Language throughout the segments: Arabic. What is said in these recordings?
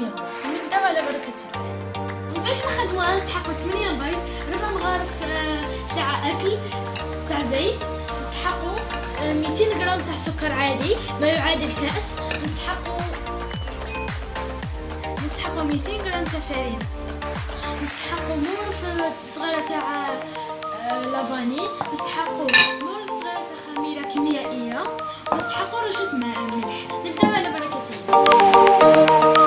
يغلو. نبداو على بركة الله. باش نخدموها نسحقو 8 بيض، 4 مغارف تاع اكل تاع زيت، نسحقو 200 غرام تاع سكر عادي ما يعادل كأس، نسحقو 200 غرام تاع فرينة، نسحقو مورف صغيرة تاع لافاني، نسحقو مورف صغيرة تاع خميرة كيميائية، ونسحقو رشة ملح. نبداو على بركة الله.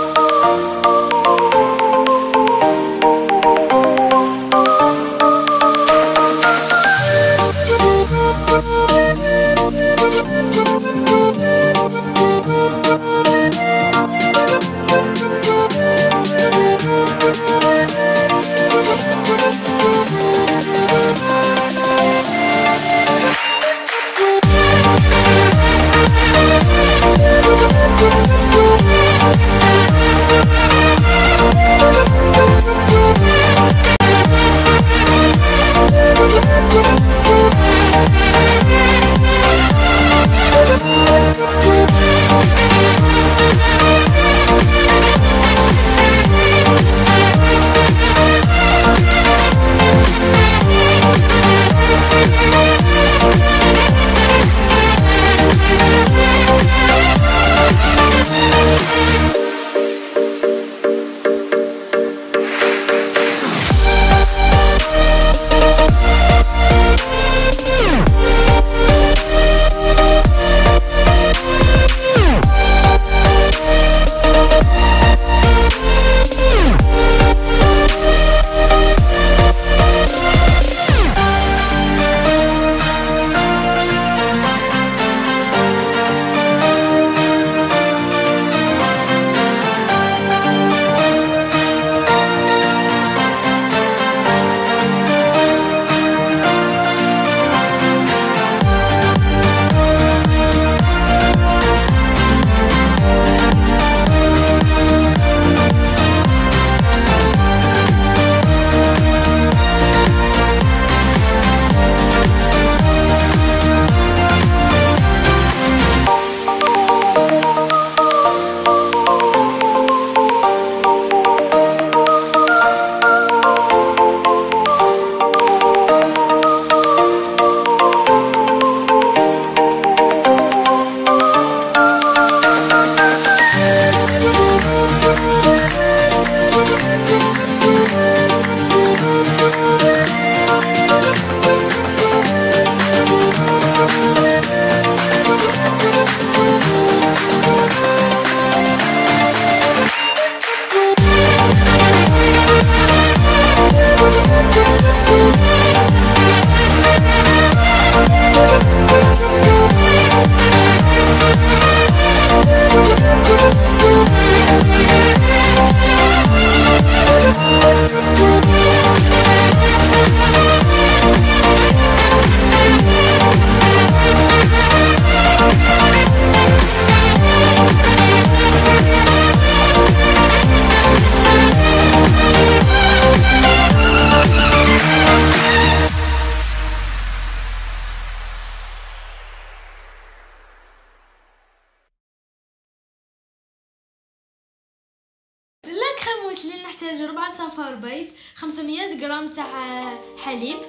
للكريموس نحتاج 4 صفار بيض، 500 غرام تاع حليب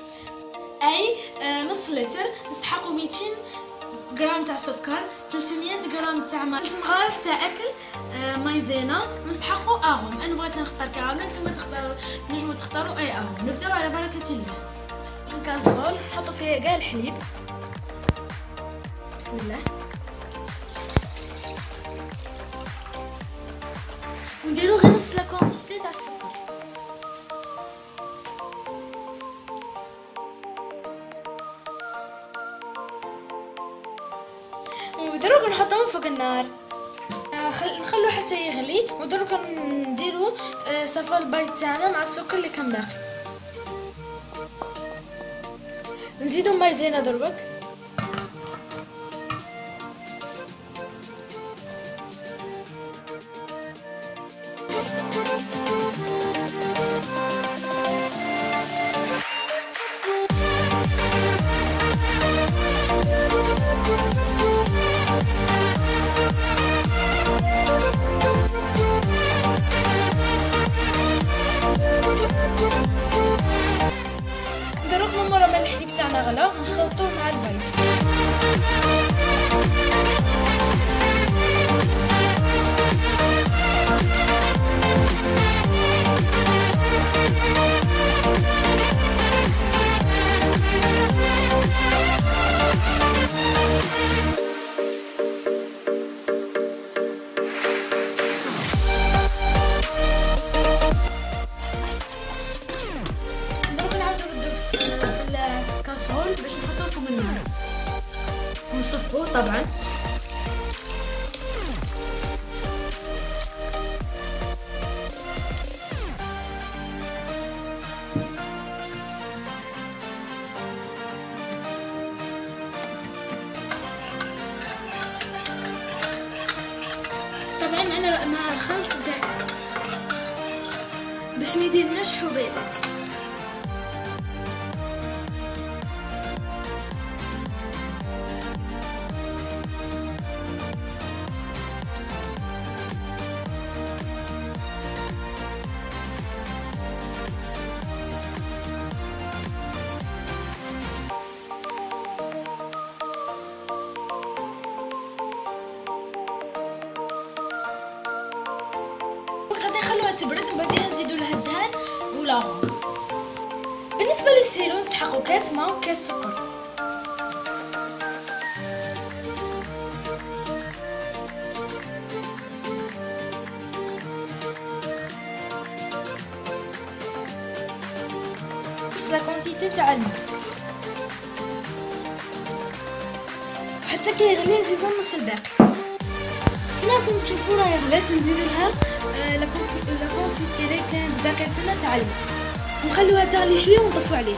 اي نص لتر، نسحقو 200 غرام تاع سكر، 300 غرام تاع ماء، 3 مغارف تاع اكل مايزينا، ونسحقو اغوم. انا بغيت نختار كراميل، نتوما نجمو تختاروا اي اغوم. نبداو على بركه الله. الكازرول نحطو فيها كاع الحليب، بسم الله، ونديرو غير نص لا كونتيتي تاع السكر. ودروك نحطوهم فوق النار، نخلو حتى يغلي، ودروك نديرو صفا البيض تاعنا مع السكر اللي كان باقي. نزيدو مايزينا دروك، ميديرناش حبيبات. غادي نخلوها تبرد ومن بعد نزيدو لها الدهان ولاغون. بالنسبه للسيرو نسحقوا كاس ماء وكاس سكر. نص لا كونتيتي تاع الماء حتى كيغلي نزيدو نص الباقي. هنا راكم تشوفوا راهي غلات، نزيدو لها لا كونتيتي اللي كانت باقيه تما تاع الماء ونخلوها تغلي شويه ونطفوا عليها.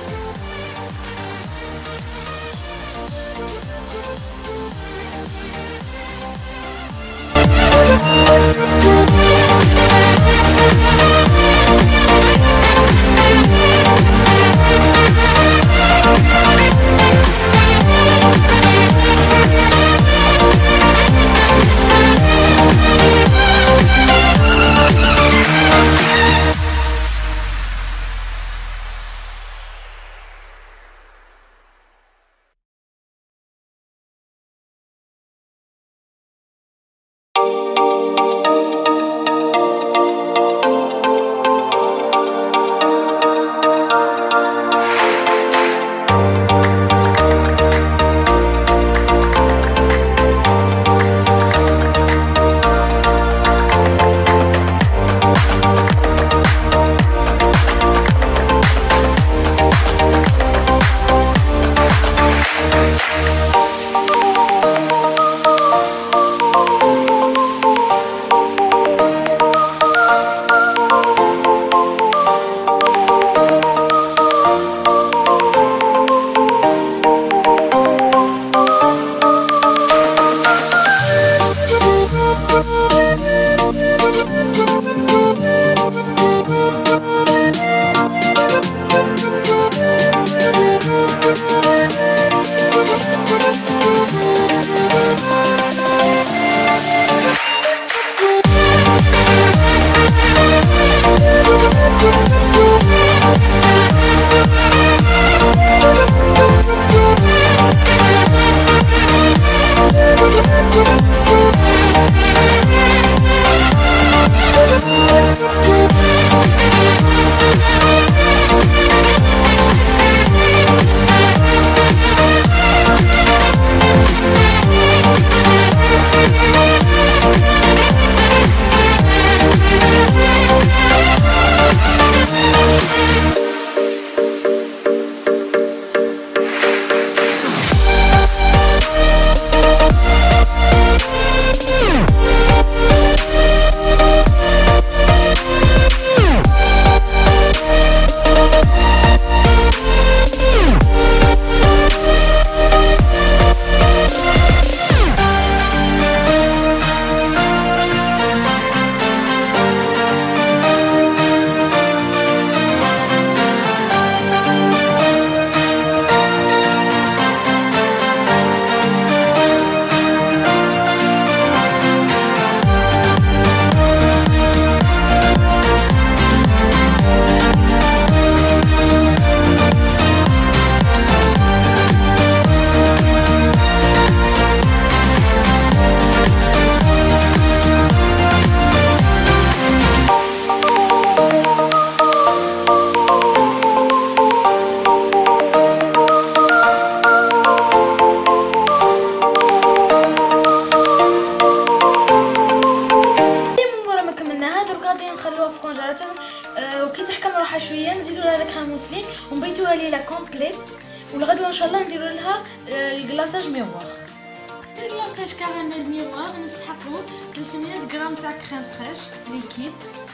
وكي تحكم روحها شويه نزيدوا لها الكريم موسلين ونبيتوها ليله كومبلي، والغدوه ان شاء الله نديروا لها الكلاصاج ميغوار. الكلاصاج كراميل ميغوار نسحقوا 300 غرام تاع كريم فريش ليكيد،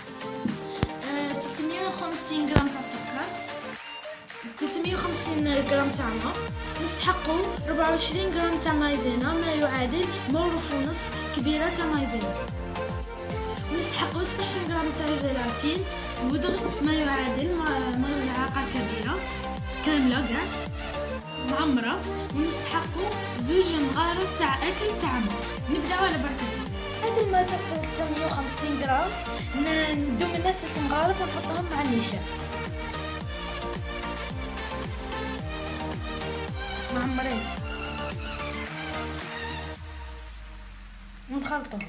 350 غرام تاع سكر، 350 غرام تاع ماء، نسحقوا 24 غرام تاع مايزينا ما يعادل مول ونص كبيره تاع مايزينا، نستحقوا 16 غرام تاع جيلاتين بودغ ما يعادل ملعقة كبيرة كاملة كاع معمرة، ونستحقوا 2 مغارف تاع اكل تاع ماء. نبداو على بركة الله. هذا الماء تاع 350 غرام ندو منه 3 مغارف ونحطهم مع النشا معمرين ونخلطهم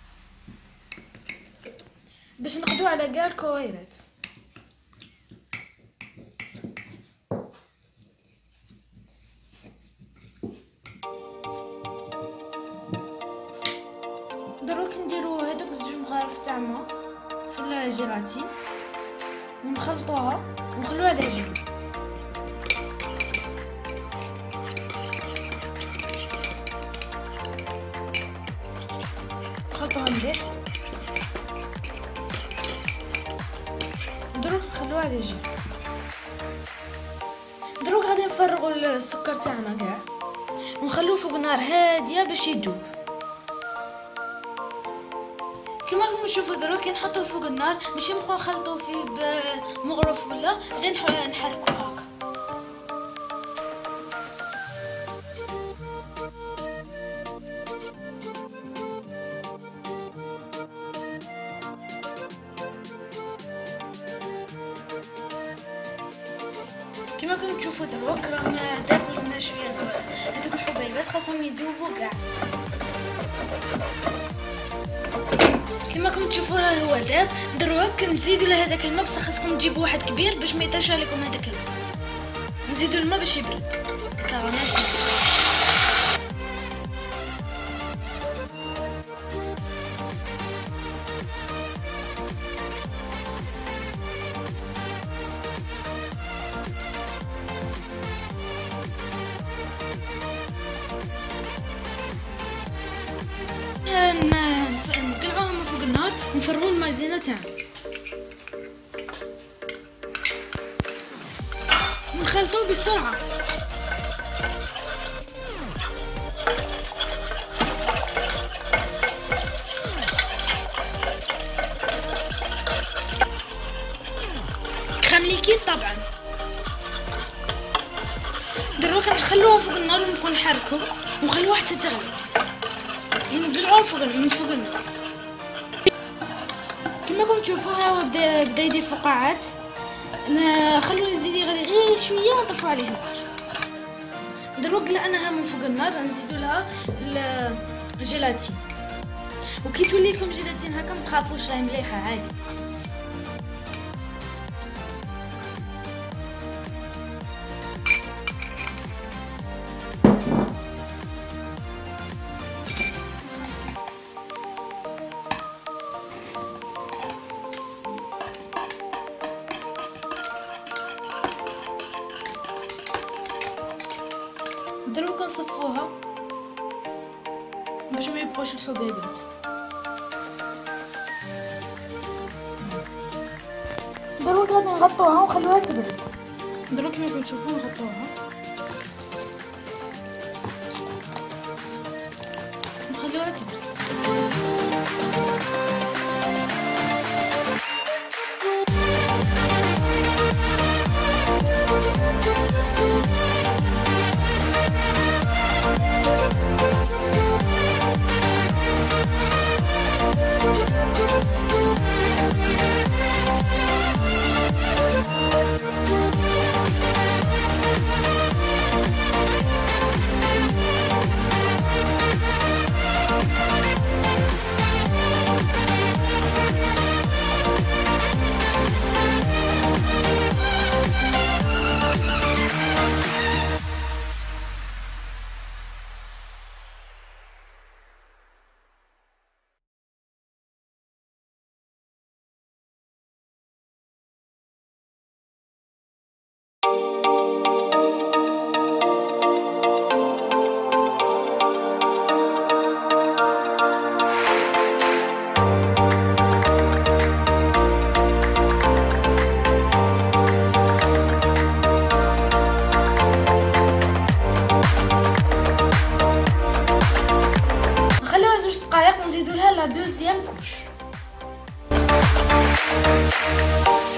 باش نقضوا على كاع الكويرات. دروك نديرو هذوك 2 مغارف تاع ماء في الجيلاتين ونخلطوها ونخلوها على جنب. نخلطوها مليح دروك نخلوها على جنب. دروك غادي نفرغوا السكر تاعنا كاع ونخلوه فوق نار هاديه باش يذوب. كما راكم تشوفوا دروك نحطوه فوق النار، ماشي نبقاو نخلطوه فيه بمغرف ولا غير نحركوه هكا. كما راكم تشوفوا دروك راهم دابوا لنا شويه هذوك الحبيبات خاصهم يذوبوا كاع. كما راكم تشوفوها هو داب. دروك نزيدوا له هذاك الماء، بصح خاصكم تجيبوا واحد كبير باش ما يطيش عليكم هذاك الماء. نزيدوا الماء باش يبرد كراميل. نقلعوهم فوق النار ونفرغوا المايزينا تاعنا ونخلطوه بسرعه. كريم ليكيد طبعا. دروك نخلوها فوق النار ونبقاو نحركو ونخلوها حتى تغلي. نقلعوه من فوق النار. كما راكم تشوفوها هو بدا يدير فقاعات. نخلوه يزيد يغلي غير شويه ونطفوا عليه النار. دروك قلعناها من فوق النار نزيدو لها الجيلاتين، وكي تولي لكم جيلاتين هكا ما تخافوش راهي مليحه عادي. دروك نصفوها باش ما يبقوش الحبيبات. دروك غادي نغطوها ونخلوها تبرد. دروك كما راكم تشوفوا نغطوها ونخلوها تبرد.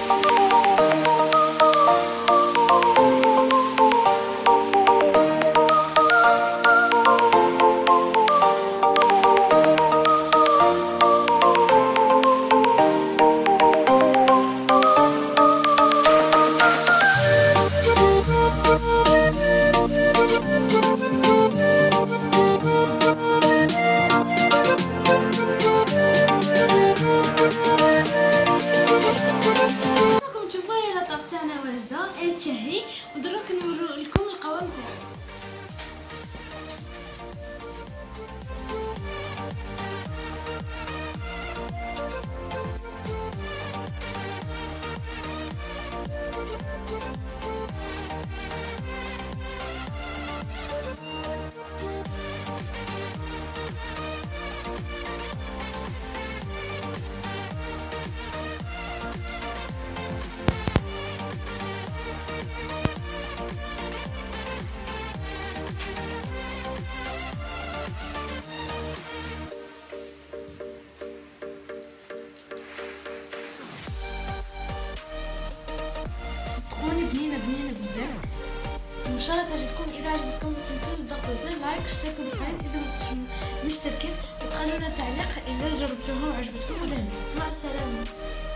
تشهي ودروك نورو لكم القوام تاعو. صدقوني بنينه بزاف. وان شاء الله تعجبكم. اذا عجبتكم ما تنسوش تضغطوا زر لايك واشتركوا بالقناه اذا ما مشتركين، وتخلونا تعليق اذا جربتوها وعجبتكم ولا لا. مع السلامه.